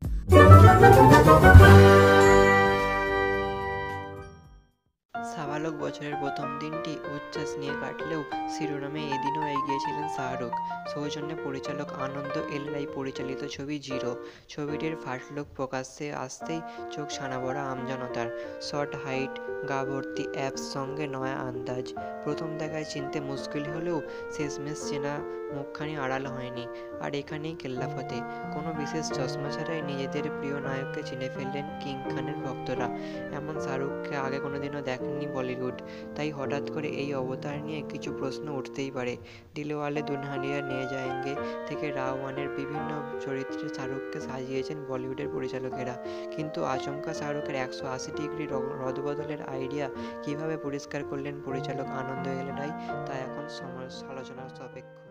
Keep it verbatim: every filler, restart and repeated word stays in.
সাবালক বছরের প্রথম দিনটি উচ্ছ্বাস নিয়ে কাটলেও শিরোনামে এদিনও এগিয়েছিলেন শাহরুখ। সৌজন্যে পরিচালক আনন্দ এল রায় পরিচালিত ছবি জিরো। ছবিটির ফার্স্ট লুক প্রকাশ্যে আসতেই চোখ ছানাবড়া আমজনতার। শর্ট হাইট, গা ভর্তি অ্যাপস, সঙ্গে নয়া আন্দাজ। প্রথম দেখায় চিনতে মুশকিল হলেও শেষমেশ চেনা মুখখানি আড়াল হয়নি। আর এখানেই কেল্লাফতে কোনো বিশেষ চশমা ছাড়াই নিজেদের প্রিয় নায়ককে চিনে ফেললেন কিং খানের ভক্তরা। এমন শাহরুখকে আগে কোনোদিনও দেখেনি বলিউড, তাই হঠাৎ করে এই অবতার নিয়ে কিছু প্রশ্ন উঠতেই পারে। দিলওয়ালে দুলহানিয়া নিয়ে যায়েঙ্গে থেকে রাওয়ানের বিভিন্ন চরিত্রে শাহরুখকে সাজিয়েছেন বলিউডের পরিচালকেরা, কিন্তু আচমকা শাহরুখের একশো আশি ডিগ্রি রদবদলের আইডিয়া কীভাবে পরিষ্কার করলেন পরিচালক আনন্দ এল রায়, তা এখন সমালোচনার সাপেক্ষ।